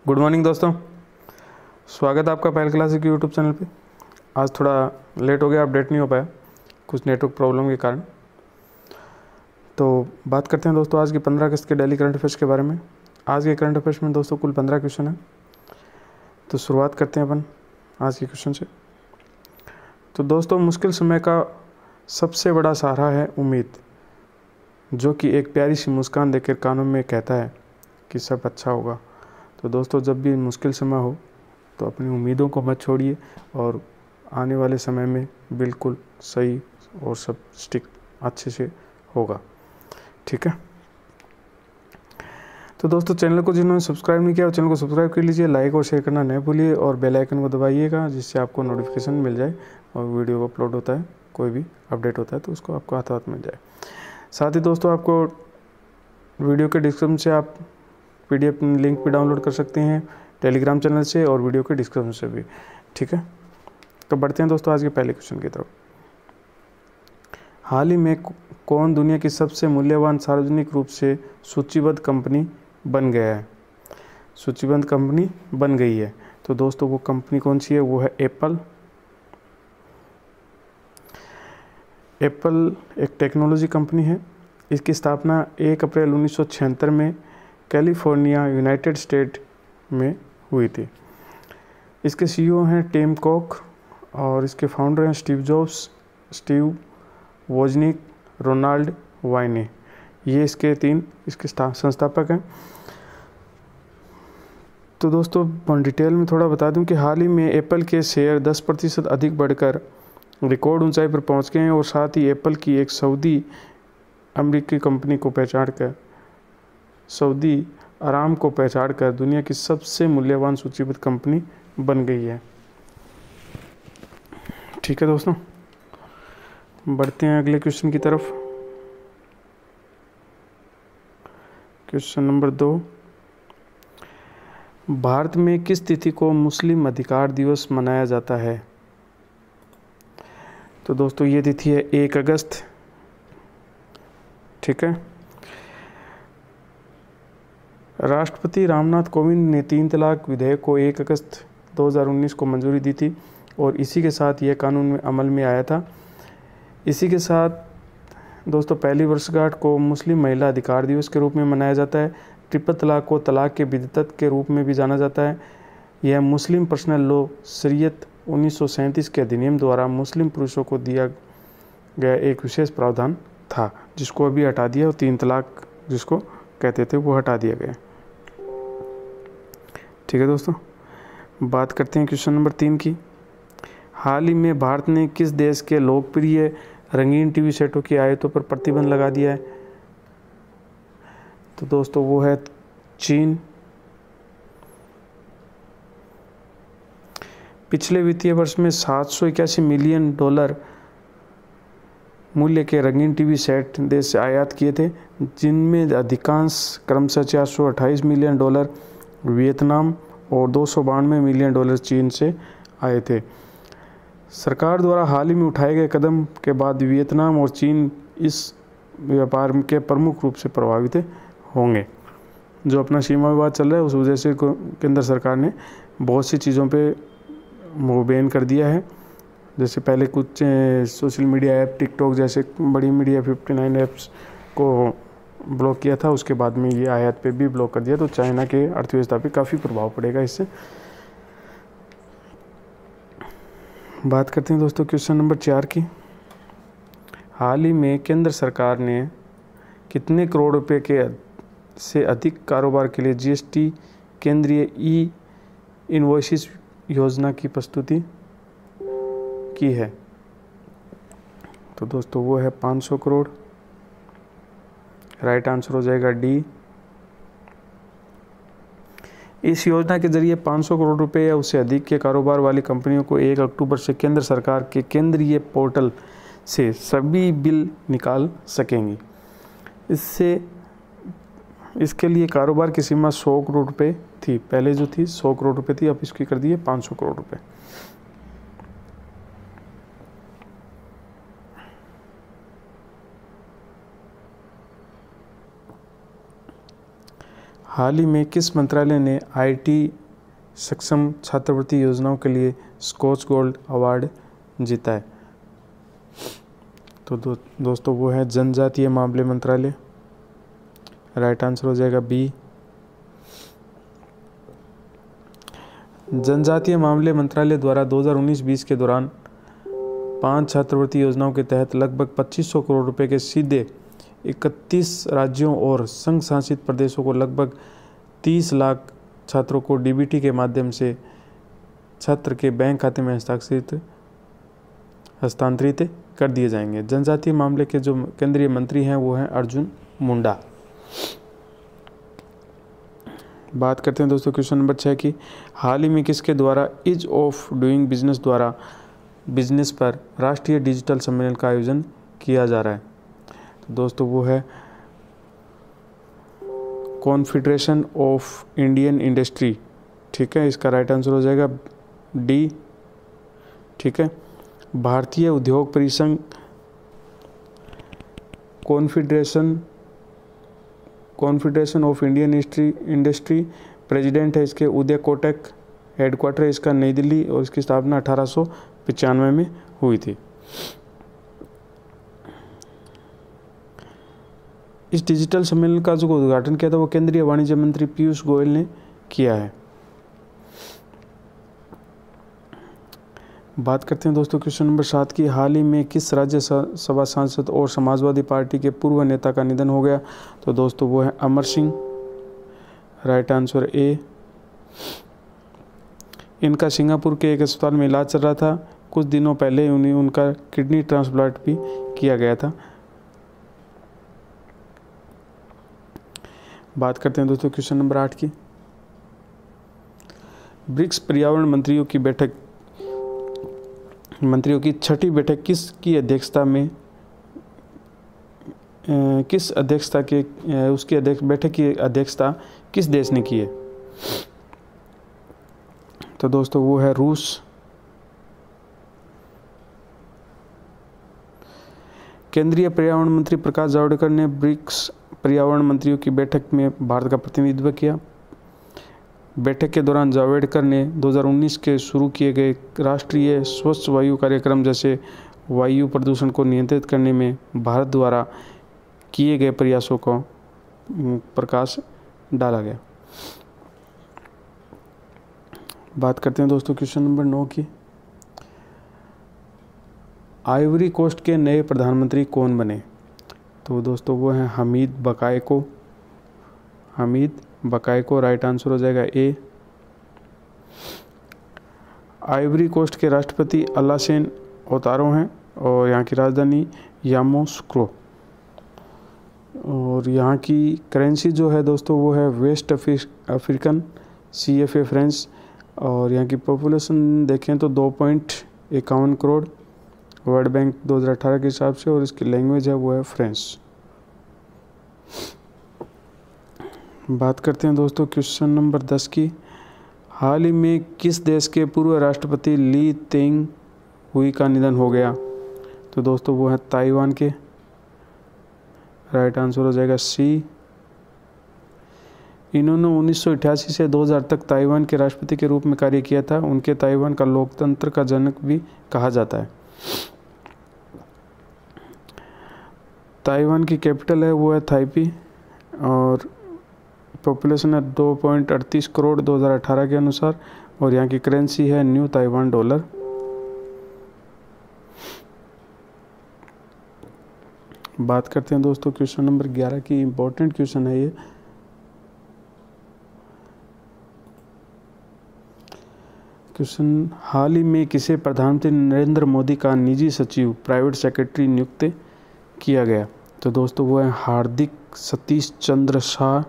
Good morning दोस्तों, स्वागत है आपका पहल क्लास के यूट्यूब चैनल पे। आज थोड़ा लेट हो गया, अपडेट नहीं हो पाया कुछ नेटवर्क प्रॉब्लम के कारण। तो बात करते हैं दोस्तों आज की 15 अगस्त के डेली करंट अफेयर्स के बारे में। आज के करंट अफेयर्स में दोस्तों कुल 15 क्वेश्चन है। तो शुरुआत करते हैं अपन आज के क्वेश्चन से। तो दोस्तों, मुश्किल समय का सबसे बड़ा सहारा है उम्मीद, जो कि एक प्यारी सी मुस्कान देकर कानों में कहता है कि सब अच्छा होगा। तो दोस्तों, जब भी मुश्किल समय हो तो अपनी उम्मीदों को मत छोड़िए और आने वाले समय में बिल्कुल सही और सब स्टिक अच्छे से होगा, ठीक है। तो दोस्तों, चैनल को जिन्होंने सब्सक्राइब नहीं किया वो चैनल को सब्सक्राइब कर लीजिए, लाइक और शेयर करना न भूलिए और बेल आइकन को दबाइएगा, जिससे आपको नोटिफिकेशन मिल जाए और वीडियो अपलोड होता है, कोई भी अपडेट होता है तो उसको आपको हाथ हाथ मिल जाए। साथ ही दोस्तों, आपको वीडियो के डिस्क्रिप्शन से आप PDF लिंक भी डाउनलोड कर सकते हैं टेलीग्राम चैनल से और वीडियो के डिस्क्रिप्शन से भी, ठीक है। तो बढ़ते हैं दोस्तों आज के पहले क्वेश्चन की तरफ। हाल ही में कौन दुनिया की सबसे मूल्यवान सार्वजनिक रूप से सूचीबद्ध कंपनी बन गया है? सूचीबद्ध कंपनी बन गई है। तो दोस्तों, वो कंपनी कौन सी है? वो है एप्पल। एप्पल एक टेक्नोलॉजी कंपनी है। इसकी स्थापना 1 अप्रैल 1976 में कैलिफोर्निया, यूनाइटेड स्टेट में हुई थी। इसके CEO हैं टिम कुक और इसके फाउंडर हैं Steve Jobs, Steve Wozniak, Ronald Wayne. ये इसके 3 संस्थापक हैं। तो दोस्तों, डिटेल में थोड़ा बता दूं कि हाल ही में एप्पल के शेयर 10% अधिक बढ़कर रिकॉर्ड ऊंचाई पर पहुंच गए हैं और साथ ही एप्पल की एक सऊदी अमेरिकी कंपनी को पहचानकर सऊदी आराम को पहचानकर दुनिया की सबसे मूल्यवान सूचीबद्ध कंपनी बन गई है, ठीक है दोस्तों। बढ़ते हैं अगले क्वेश्चन की तरफ। क्वेश्चन नंबर 2, भारत में किस तिथि को मुस्लिम अधिकार दिवस मनाया जाता है? तो दोस्तों, ये तिथि है 1 अगस्त, ठीक है। राष्ट्रपति रामनाथ कोविंद ने 3 तलाक विधेयक को 1 अगस्त 2019 को मंजूरी दी थी और इसी के साथ यह कानून में अमल में आया था। इसी के साथ दोस्तों, पहली वर्षगांठ को मुस्लिम महिला अधिकार दिवस के रूप में मनाया जाता है। ट्रिपल तलाक को तलाक के बिद्दत के रूप में भी जाना जाता है। यह मुस्लिम पर्सनल लॉ शरीयत 1937 के अधिनियम द्वारा मुस्लिम पुरुषों को दिया गया एक विशेष प्रावधान था, जिसको अभी हटा दिया और 3 तलाक जिसको कहते थे वो हटा दिया गया, ठीक है दोस्तों। बात करते हैं क्वेश्चन नंबर 3 की। हाल ही में भारत ने किस देश के लोकप्रिय रंगीन टीवी सेटों की आयातों पर प्रतिबंध लगा दिया है? तो दोस्तों, वो है चीन। पिछले वित्तीय वर्ष में $781 मिलियन मूल्य के रंगीन टीवी सेट देश से आयात किए थे, जिनमें अधिकांश क्रमशः $428 मिलियन वियतनाम और $292 मिलियन चीन से आए थे। सरकार द्वारा हाल ही में उठाए गए कदम के बाद वियतनाम और चीन इस व्यापार के प्रमुख रूप से प्रभावित होंगे। जो अपना सीमा विवाद चल रहा है उस वजह से केंद्र सरकार ने बहुत सी चीज़ों पे वो बैन कर दिया है। जैसे पहले कुछ सोशल मीडिया ऐप, टिकटॉक जैसे बड़ी मीडिया 59 ऐप्स को ब्लॉक किया था, उसके बाद में ये आयात पे भी ब्लॉक कर दिया। तो चाइना के अर्थव्यवस्था पे काफ़ी प्रभाव पड़ेगा इससे। बात करते हैं दोस्तों क्वेश्चन नंबर 4 की। हाल ही में केंद्र सरकार ने कितने करोड़ रुपए के से अधिक कारोबार के लिए GST केंद्रीय इनवॉइसेस योजना की प्रस्तुति की है? तो दोस्तों, वो है 500 करोड़। राइट आंसर हो जाएगा डी। इस योजना के जरिए 500 करोड़ रुपए या उससे अधिक के कारोबार वाली कंपनियों को 1 अक्टूबर से केंद्र सरकार के केंद्रीय पोर्टल से सभी बिल निकाल सकेंगी। इसके लिए कारोबार की सीमा 100 करोड़ रुपए थी, पहले जो थी 100 करोड़ रुपए थी, अब इसकी कर दी है 500 करोड़ रुपए। हाल ही में किस मंत्रालय ने आईटी सक्षम छात्रवृत्ति योजनाओं के लिए स्कॉच गोल्ड अवार्ड जीता है? तो दोस्तों वो है जनजातीय मामले मंत्रालय। राइट आंसर हो जाएगा बी। जनजातीय मामले मंत्रालय द्वारा 2019-20 के दौरान 5 छात्रवृत्ति योजनाओं के तहत लगभग 2500 करोड़ रुपए के सीधे 31 राज्यों और संघ शासित प्रदेशों को लगभग 30 लाख छात्रों को डीबीटी के माध्यम से छात्र के बैंक खाते में हस्तांतरित कर दिए जाएंगे। जनजातीय मामले के जो केंद्रीय मंत्री हैं वो हैं अर्जुन मुंडा। बात करते हैं दोस्तों क्वेश्चन नंबर 6 की। हाल ही में किसके द्वारा ईज ऑफ डूइंग बिजनेस द्वारा बिजनेस पर राष्ट्रीय डिजिटल सम्मेलन का आयोजन किया जा रहा है? तो दोस्तों वो है कॉन्फेडरेशन ऑफ इंडियन इंडस्ट्री। ठीक है, इसका राइट आंसर हो जाएगा डी। ठीक है, भारतीय उद्योग परिसंघ Confederation of Indian Industry president है इसके उदय कोटक। हेडक्वार्टर इसका नई दिल्ली और इसकी स्थापना 1895 में हुई थी। इस डिजिटल सम्मेलन का जो उद्घाटन किया था वो केंद्रीय वाणिज्य मंत्री पीयूष गोयल ने किया है। बात करते हैं दोस्तों क्वेश्चन नंबर 7 की। हाल ही में किस राज्यसभा सांसद और समाजवादी पार्टी के पूर्व नेता का निधन हो गया? तो दोस्तों वो है Amar Singh. Right answer A. इनका सिंगापुर के एक अस्पताल में इलाज चल रहा था। कुछ दिनों पहले उनका किडनी ट्रांसप्लांट भी किया गया था। बात करते हैं दोस्तों क्वेश्चन नंबर 8 की। ब्रिक्स पर्यावरण मंत्रियों की छठी बैठक किसकी अध्यक्षता में बैठक की अध्यक्षता किस देश ने की है? तो दोस्तों वो है रूस। केंद्रीय पर्यावरण मंत्री प्रकाश जावड़ेकर ने ब्रिक्स पर्यावरण मंत्रियों की बैठक में भारत का प्रतिनिधित्व किया। बैठक के दौरान जावड़ेकर ने 2019 के शुरू किए गए राष्ट्रीय स्वच्छ वायु कार्यक्रम जैसे वायु प्रदूषण को नियंत्रित करने में भारत द्वारा किए गए प्रयासों को प्रकाश डाला गया। बात करते हैं दोस्तों क्वेश्चन नंबर 9 की। आइवरी कोस्ट के नए प्रधानमंत्री कौन बने? तो दोस्तों वो हैं हमीद बकायको। राइट आंसर हो जाएगा ए। आइवरी कोस्ट के राष्ट्रपति अलासेन ओतारो हैं और यहाँ की राजधानी यामोसुक्रो। और यहाँ की करेंसी जो है दोस्तों वो है वेस्ट अफ्रीकन CFA फ्रेंच। और यहाँ की पॉपुलेशन देखें तो 2.51 करोड़ वर्ल्ड बैंक 2018 के हिसाब से। और इसकी लैंग्वेज है वो है फ्रेंच। बात करते हैं दोस्तों क्वेश्चन नंबर 10 की। हाल ही में किस देश के पूर्व राष्ट्रपति ली तेंग हुई का निधन हो गया? तो दोस्तों वो है ताइवान के। राइट आंसर हो जाएगा सी। इन्होंने 1988 से 2000 तक ताइवान के राष्ट्रपति के रूप में कार्य किया था। उनके ताइवान का लोकतंत्र का जनक भी कहा जाता है। ताइवान की कैपिटल है वो है ताइपी। और पॉपुलेशन है 2.38 करोड़ 2018 के अनुसार। और यहाँ की करेंसी है न्यू ताइवान डॉलर। बात करते हैं दोस्तों क्वेश्चन नंबर 11 की। इम्पोर्टेंट क्वेश्चन है ये। क्वेश्चन, हाल ही में किसे प्रधानमंत्री नरेंद्र मोदी का निजी सचिव प्राइवेट सेक्रेटरी नियुक्त किया गया? तो दोस्तों वो है हार्दिक सतीश चंद्र शाह।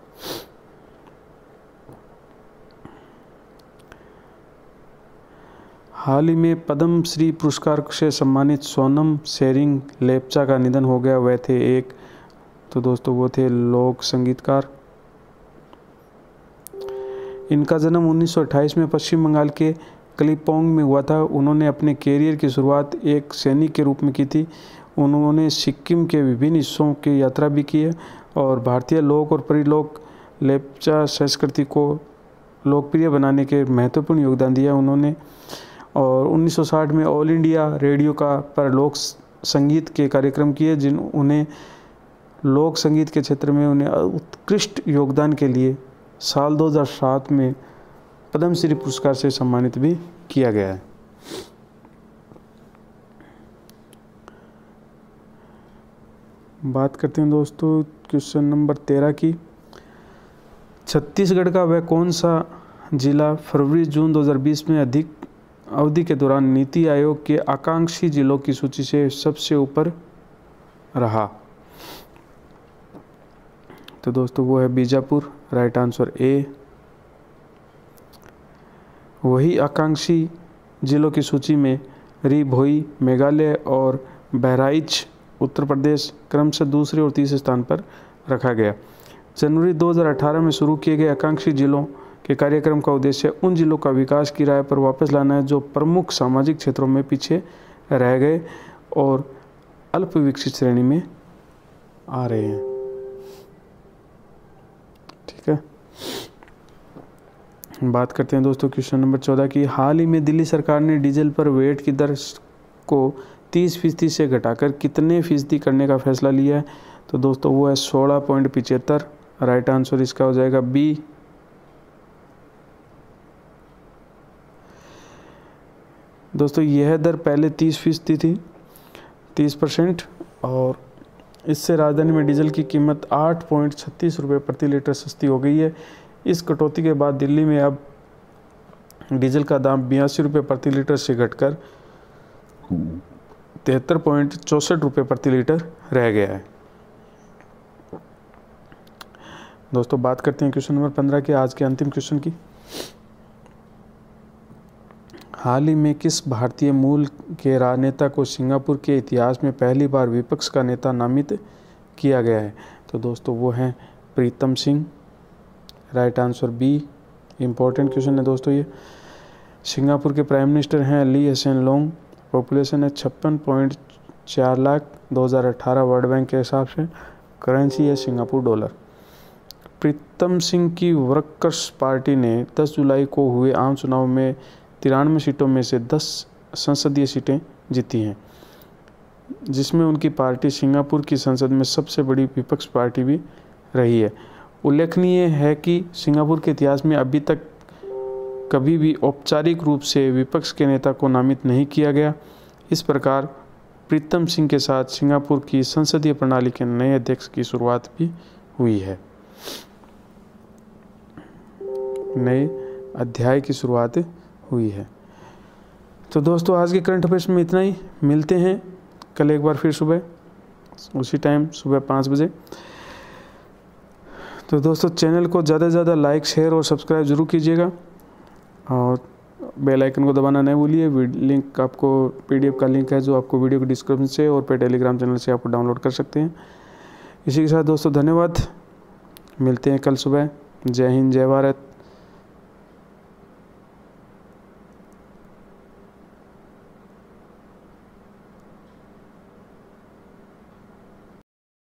हाल ही में पद्म श्री पुरस्कार से सम्मानित सोनम शेरिंग लेप्चा का निधन हो गया। वह थे एक, तो दोस्तों वो थे लोक संगीतकार। इनका जन्म 1928 में पश्चिम बंगाल के कलिम्पोंग में हुआ था। उन्होंने अपने कैरियर की शुरुआत एक सैनिक के रूप में की थी। उन्होंने सिक्किम के विभिन्न हिस्सों की यात्रा भी की है और भारतीय लोक और परिलोक लेप्चा संस्कृति को लोकप्रिय बनाने के महत्वपूर्ण योगदान दिया उन्होंने। और 1960 में ऑल इंडिया रेडियो पर लोक संगीत के कार्यक्रम किए, उन्हें लोक संगीत के क्षेत्र में उन्हें उत्कृष्ट योगदान के लिए साल 2007 में पद्मश्री पुरस्कार से सम्मानित भी किया गया है। बात करते हैं दोस्तों क्वेश्चन नंबर 13 की। छत्तीसगढ़ का वह कौन सा जिला फरवरी-जून 2020 में अधिक अवधि के दौरान नीति आयोग के आकांक्षी जिलों की सूची से सबसे ऊपर रहा? तो दोस्तों वो है बीजापुर, राइट आंसर ए। वही आकांक्षी जिलों की सूची में री भोई मेघालय और बहराइच उत्तर प्रदेश क्रमशः दूसरे और तीसरे स्थान पर रखा गया। जनवरी 2018 में शुरू किए गए आकांक्षी जिलों के कार्यक्रम का उद्देश्य उन जिलों का विकास की राह पर वापस लाना है जो प्रमुख सामाजिक क्षेत्रों में पीछे रह गए और अल्प विकसित श्रेणी में आ रहे हैं। ठीक है, बात करते हैं दोस्तों क्वेश्चन नंबर 14 की। हाल ही में दिल्ली सरकार ने डीजल पर वैट की दर को 30% से घटाकर कितने फीसदी करने का फैसला लिया है? तो दोस्तों वो है 16.75। राइट आंसर इसका हो जाएगा बी। दोस्तों यह दर पहले 30% थी, 30%, और इससे राजधानी में डीजल की कीमत 8.36 रुपये प्रति लीटर सस्ती हो गई है। इस कटौती के बाद दिल्ली में अब डीजल का दाम 82 रुपये प्रति लीटर से घटकर 73.64 रुपये प्रति लीटर रह गया है। दोस्तों बात करते हैं क्वेश्चन नंबर 15 के, आज के अंतिम क्वेश्चन की। हाल ही में किस भारतीय मूल के राजनेता को सिंगापुर के इतिहास में पहली बार विपक्ष का नेता नामित किया गया है? तो दोस्तों वो हैं Pritam Singh. Right answer B. Important question है दोस्तों ये। सिंगापुर के प्राइम मिनिस्टर हैं ली हसेन लोंग। पॉपुलेशन है 56.4 लाख 2018 वर्ल्ड बैंक के हिसाब से। करेंसी है सिंगापुर डॉलर। प्रीतम सिंह की वर्कर्स पार्टी ने 10 जुलाई को हुए आम चुनाव में 93 सीटों में से 10 संसदीय सीटें जीती हैं, जिसमें उनकी पार्टी सिंगापुर की संसद में सबसे बड़ी विपक्ष पार्टी भी रही है। उल्लेखनीय है कि सिंगापुर के इतिहास में अभी तक कभी भी औपचारिक रूप से विपक्ष के नेता को नामित नहीं किया गया। इस प्रकार प्रीतम सिंह के साथ सिंगापुर की संसदीय प्रणाली के नए अध्यक्ष की शुरुआत भी हुई है। नए अध्याय की शुरुआत हुई है। तो दोस्तों आज के करंट अफेयर्स में इतना ही। मिलते हैं कल एक बार फिर सुबह उसी टाइम, सुबह 5 बजे। तो दोस्तों चैनल को ज़्यादा से ज़्यादा लाइक, शेयर और सब्सक्राइब जरूर कीजिएगा और बेल आइकन को दबाना नहीं भूलिए। लिंक आपको PDF का लिंक है जो आपको वीडियो के डिस्क्रिप्शन से और पे टेलीग्राम चैनल से आपको डाउनलोड कर सकते हैं। इसी के साथ दोस्तों धन्यवाद। मिलते हैं कल सुबह। जय हिंद, जय भारत।